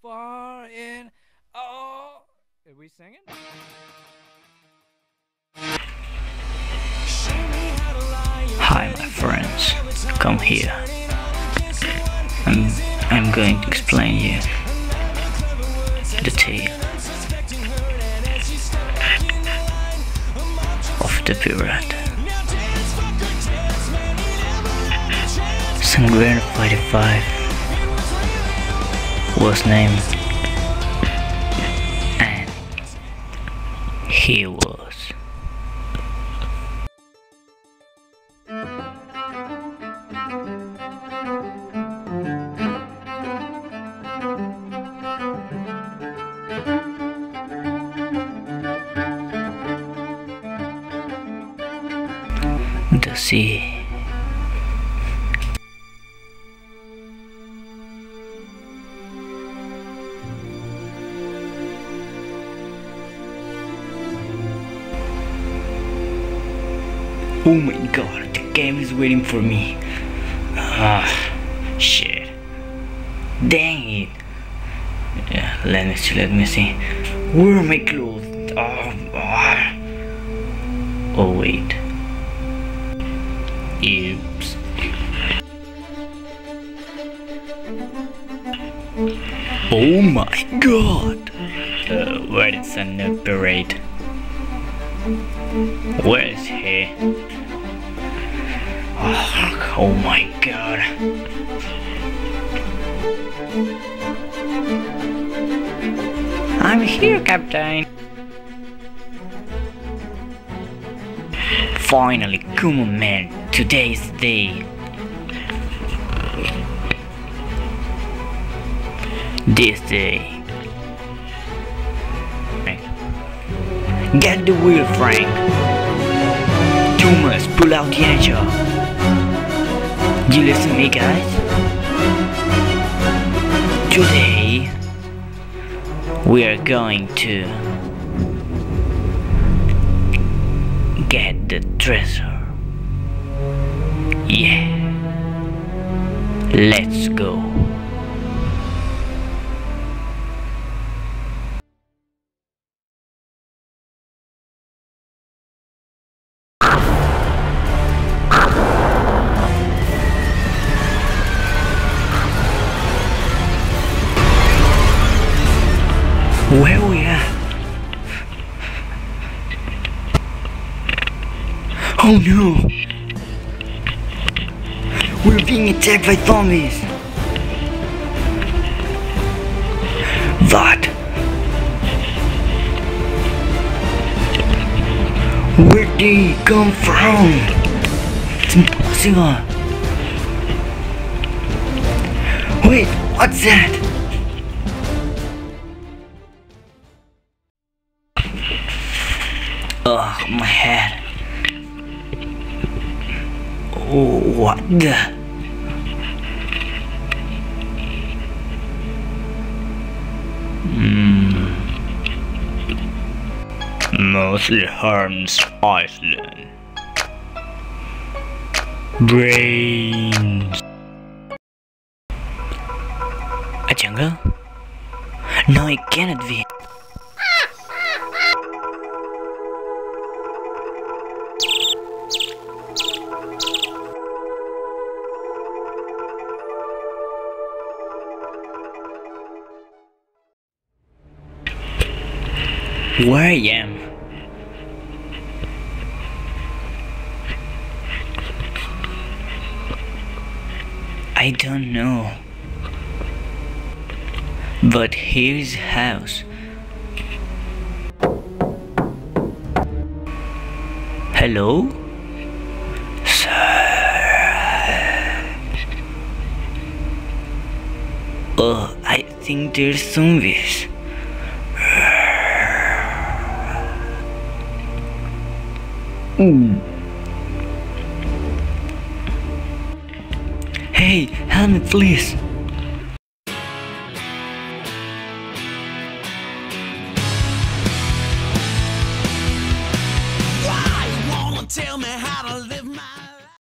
far in. Oh, are we singing? Hi my friends, come here. I'm going to explain you the tale of the pirate. Sanguine 45 was named, and he was the sea. Oh my god, the game is waiting for me. Ah, shit. Dang it. Yeah, let me see. Where are my clothes? Oh wait. Oops. Oh my god. Where is the parade? Where is he? Oh my god. I'm here, Captain. Finally, come on man, today's the day. This day. Get the wheel, Frank. You must pull out the anchor. You listen to me, guys? Today, we are going to get the treasure. Yeah. Let's go. Where we are? Oh no! We're being attacked by zombies! What? Where'd they come from? It's impossible! Wait, what's that? Ugh, my head. Oh, what the? Mostly harms Iceland. Brains. A jungle? No, it cannot be. Where I am? I don't know. But here's the house. Hello? Sir? Oh, I think there's zombies. Hey, help me please.